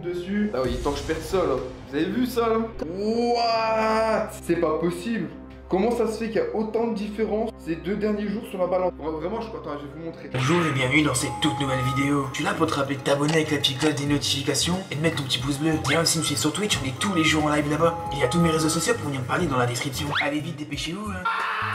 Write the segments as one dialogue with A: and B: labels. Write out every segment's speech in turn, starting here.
A: dessus. Ah oui, tant que je perds ça là. Vous avez vu ça là? What? C'est pas possible. Comment ça se fait qu'il y a autant de différence ces 2 derniers jours sur la balance? Vraiment, je suis content, je vais vous montrer.
B: Bonjour et bienvenue dans cette toute nouvelle vidéo. Je suis là pour te rappeler de t'abonner avec la petite cloche des notifications et de mettre ton petit pouce bleu. Viens aussi me suivre sur Twitch, on est tous les jours en live là-bas. Il y a tous mes réseaux sociaux pour venir me parler dans la description. Allez vite, dépêchez-vous hein.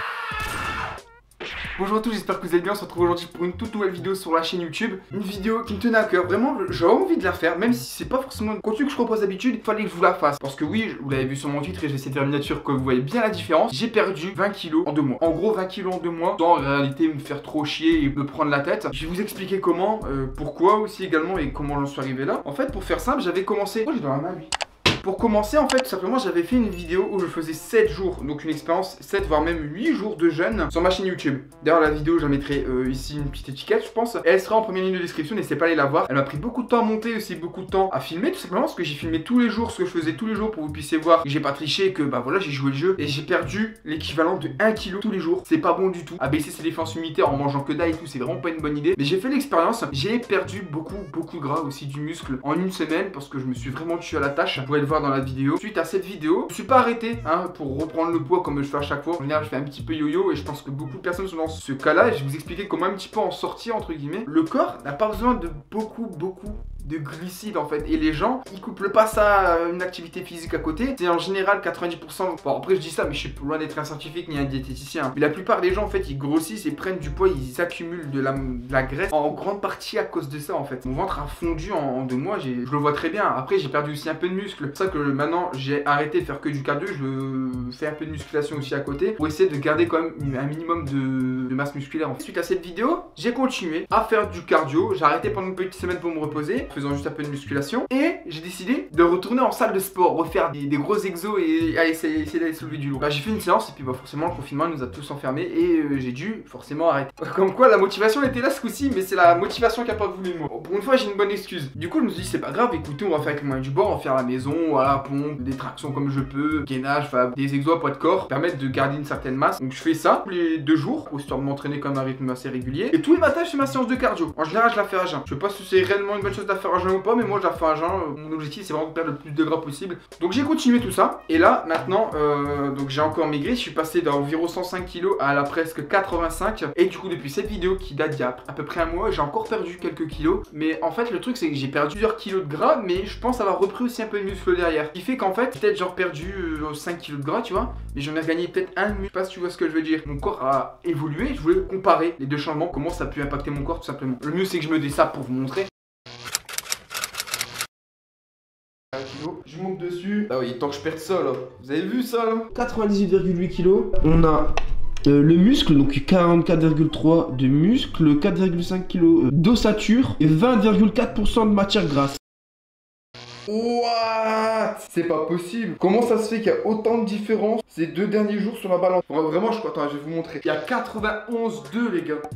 A: Bonjour à tous, j'espère que vous allez bien. On se retrouve aujourd'hui pour une toute nouvelle vidéo sur la chaîne YouTube. Une vidéo qui me tenait à cœur, vraiment j'avais envie de la faire, même si c'est pas forcément le contenu que je propose d'habitude, il fallait que je vous la fasse. Parce que oui, vous l'avez vu sur mon titre et j'essaie de faire une miniature que vous voyez bien la différence. J'ai perdu 20 kilos en 2 mois. En gros 20 kilos en 2 mois, sans en réalité me faire trop chier et me prendre la tête. Je vais vous expliquer comment, pourquoi aussi également et comment j'en suis arrivé là. En fait pour faire simple, j'avais commencé... Oh j'ai dans la main lui. Pour commencer, en fait, tout simplement, j'avais fait une vidéo où je faisais 7 jours, donc une expérience 7 voire même 8 jours de jeûne sur ma chaîne YouTube. D'ailleurs, la vidéo, je la mettrai ici une petite étiquette, je pense. Et elle sera en première ligne de description, n'hésitez pas à aller la voir. Elle m'a pris beaucoup de temps à monter, aussi beaucoup de temps à filmer, tout simplement parce que j'ai filmé tous les jours ce que je faisais tous les jours pour que vous puissiez voir que j'ai pas triché, que bah voilà, j'ai joué le jeu et j'ai perdu l'équivalent de 1 kg tous les jours. C'est pas bon du tout. Abaisser ses défenses immunitaires en mangeant que dalle et tout, c'est vraiment pas une bonne idée. Mais j'ai fait l'expérience, j'ai perdu beaucoup de gras, aussi du muscle en une semaine parce que je me suis vraiment tué à la tâche. Vous pouvez le voir dans la vidéo. À cette vidéo, je suis pas arrêté pour reprendre le poids comme je fais à chaque fois. En général, je fais un petit peu yo-yo et je pense que beaucoup de personnes sont dans ce cas-là et je vais vous expliquer comment un petit peu en sortir entre guillemets. Le corps n'a pas besoin de beaucoup de glucides en fait et les gens ils couplent pas ça à une activité physique à côté. C'est en général 90%. Bon après je dis ça mais je suis loin d'être un scientifique ni un diététicien. Mais la plupart des gens en fait ils grossissent et prennent du poids, ils accumulent de la graisse en grande partie à cause de ça en fait. Mon ventre a fondu en 2 mois, je le vois très bien. Après j'ai perdu aussi un peu de muscle. C'est pour ça que maintenant j'ai arrêté de faire que du cardio, je fais un peu de musculation aussi à côté pour essayer de garder quand même un minimum de masse musculaire. Suite à cette vidéo, j'ai continué à faire du cardio. J'ai arrêté pendant une petite semaine pour me reposer, faisant juste un peu de musculation. Et j'ai décidé de retourner en salle de sport, refaire des gros exos et essayer d'aller soulever du lourd. Bah, j'ai fait une séance et puis bah, forcément le confinement nous a tous enfermés et j'ai dû forcément arrêter. Comme quoi la motivation était là ce coup-ci, mais c'est la motivation qui a pas voulu de moi. Pour une fois j'ai une bonne excuse. Du coup je me suis dit c'est pas grave, écoutez on va faire avec les moyens du bord, on va faire à la maison, voilà, pompe, des tractions comme je peux, gainage, enfin des exos à poids de corps, permettent de garder une certaine masse. Donc je fais ça tous les 2 jours, histoire de m'entraîner comme un rythme assez régulier. Et tous les matins je fais ma séance de cardio. En général je la fais à jeun. Je sais pas si c'est réellement une bonne chose de la faire à jeun ou pas, mais moi je la fais à jeun. Mon objectif c'est vraiment de perdre le plus de gras possible. Donc j'ai continué tout ça. Et là maintenant, donc j'ai encore maigri. Je suis passé d'environ 105 kg à la presque 85. Et du coup depuis cette vidéo qui date d'il y a à peu près un mois, j'ai encore perdu quelques kilos. Mais en fait le truc c'est que j'ai perdu plusieurs kilos de gras, mais je pense avoir repris aussi un peu de muscle derrière. Ce qui fait qu'en fait peut-être genre perdu 5 kg de gras tu vois, mais j'en ai regagné peut-être un muscle. Je sais pas si tu vois ce que je veux dire. Mon corps a évolué. Je voulais comparer les deux changements, comment ça a pu impacter mon corps tout simplement. Le mieux c'est que je me dise ça pour vous montrer. Je monte dessus. Ah oui, tant que je perds ça là. Vous avez vu ça là? 98,8 kg. On a le muscle, donc 44,3 de muscle, 4,5 kg d'ossature et 20,4% de matière grasse. What? C'est pas possible. Comment ça se fait qu'il y a autant de différence ces 2 derniers jours sur la balance? Vraiment, je suis content, je vais vous montrer. Il y a 91,2 les gars.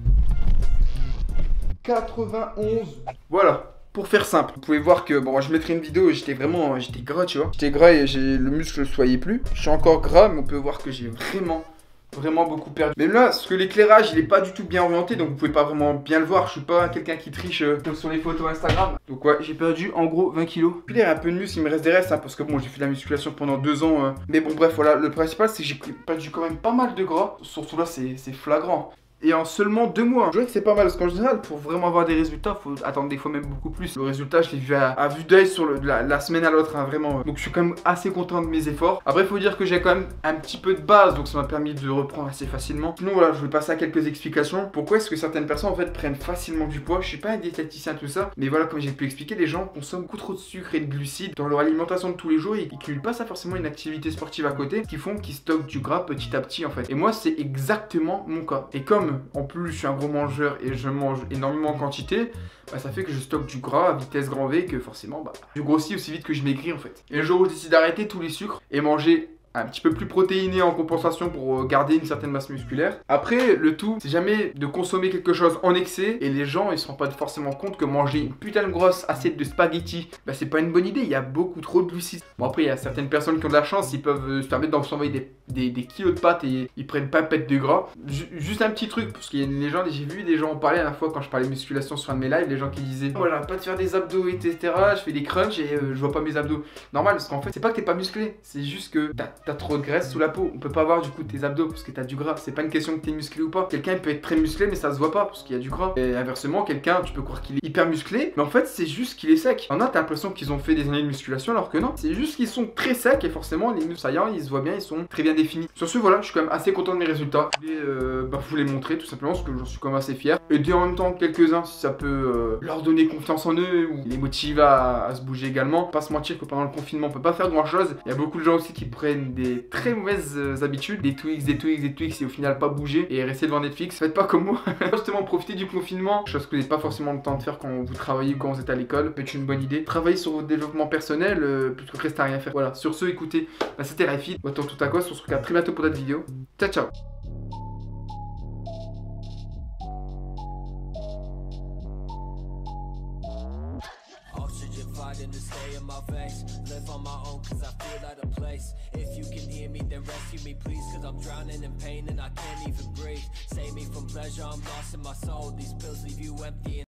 A: 91. Voilà. Pour faire simple, vous pouvez voir que, bon, je mettrai une vidéo, j'étais gras, tu vois. J'étais gras et le muscle ne se voyait plus. Je suis encore gras, mais on peut voir que j'ai vraiment beaucoup perdu. Mais là, parce que l'éclairage, il est pas du tout bien orienté, donc vous pouvez pas vraiment bien le voir. Je suis pas quelqu'un qui triche comme sur les photos Instagram. Donc ouais, j'ai perdu en gros 20 kilos. Puis il y a un peu de muscle, il me reste des restes, parce que bon, j'ai fait de la musculation pendant 2 ans. Mais bon, bref, voilà, le principal, c'est que j'ai perdu quand même pas mal de gras. Surtout là, c'est flagrant. Et en seulement 2 mois. Je dirais que c'est pas mal parce qu'en général, pour vraiment avoir des résultats, faut attendre des fois même beaucoup plus. Le résultat, je l'ai vu à vue d'œil sur la semaine à l'autre, vraiment. Donc je suis quand même assez content de mes efforts. Après, il faut dire que j'ai quand même un petit peu de base, donc ça m'a permis de reprendre assez facilement. Sinon, voilà, je vais passer à quelques explications. Pourquoi est-ce que certaines personnes en fait prennent facilement du poids? Je suis pas un diététicien tout ça, mais voilà, comme j'ai pu expliquer, les gens consomment beaucoup trop de sucre et de glucides dans leur alimentation de tous les jours et ils cumulent pas ça forcément une activité sportive à côté, qui font qu'ils stockent du gras petit à petit en fait. Et moi, c'est exactement mon cas. Et comme en plus je suis un gros mangeur et je mange énormément en quantité, bah, ça fait que je stocke du gras à vitesse grand V, que forcément bah, je grossis aussi vite que je maigris en fait. Et le jour où je décide d'arrêter tous les sucres et manger un petit peu plus protéiné en compensation pour garder une certaine masse musculaire. Après, le tout, c'est jamais de consommer quelque chose en excès et les gens, ils se rendent pas forcément compte que manger une putain de grosse assiette de spaghettis, bah c'est pas une bonne idée, il y a beaucoup trop de glucides. Bon après, il y a certaines personnes qui ont de la chance, ils peuvent se permettre d'en s'envoyer des des kilos de pâtes et ils prennent pas pète de gras. Juste un petit truc, parce qu'il y a des gens, j'ai vu des gens en parler à la fois quand je parlais musculation sur un de mes lives, les gens qui disaient moi j'arrête pas de faire des abdos etc, je fais des crunchs et je vois pas mes abdos. Normal, parce qu'en fait c'est pas que t'es pas musclé, c'est juste que t'as trop de graisse sous la peau. On peut pas voir du coup tes abdos parce que t'as du gras. C'est pas une question que t'es musclé ou pas. Quelqu'un peut être très musclé mais ça se voit pas parce qu'il y a du gras. Et inversement, quelqu'un tu peux croire qu'il est hyper musclé mais en fait c'est juste qu'il est sec. En a t'as l'impression qu'ils ont fait des années de musculation alors que non, c'est juste qu'ils sont très secs et forcément les muscles saillants ils se voient bien, ils sont très bien définis. Sur ce voilà, je suis quand même assez content de mes résultats. Je voulais vous les montrer tout simplement parce que j'en suis quand même assez fier. Aider en même temps quelques-uns si ça peut leur donner confiance en eux ou les motiver à se bouger également. Pas se mentir que pendant le confinement on peut pas faire grand chose. Il y a beaucoup de gens aussi qui prennent des très mauvaises habitudes, des Twix et au final pas bouger et rester devant Netflix. Faites pas comme moi. Justement profitez du confinement, chose que vous n'avez pas forcément le temps de faire quand vous travaillez ou quand vous êtes à l'école. Peut-être une bonne idée. Travaillez sur votre développement personnel plutôt que rester à rien faire. Voilà, sur ce écoutez, c'était Raifi. Autant tout à quoi, on se retrouve à très bientôt pour d'autres vidéos. Ciao ciao.
C: Fighting to stay in my veins, live on my own cause I feel out of place. If you can hear me then rescue me please, cause I'm drowning in pain and I can't even breathe. Save me from pleasure, I'm lost in my soul. These pills leave you empty.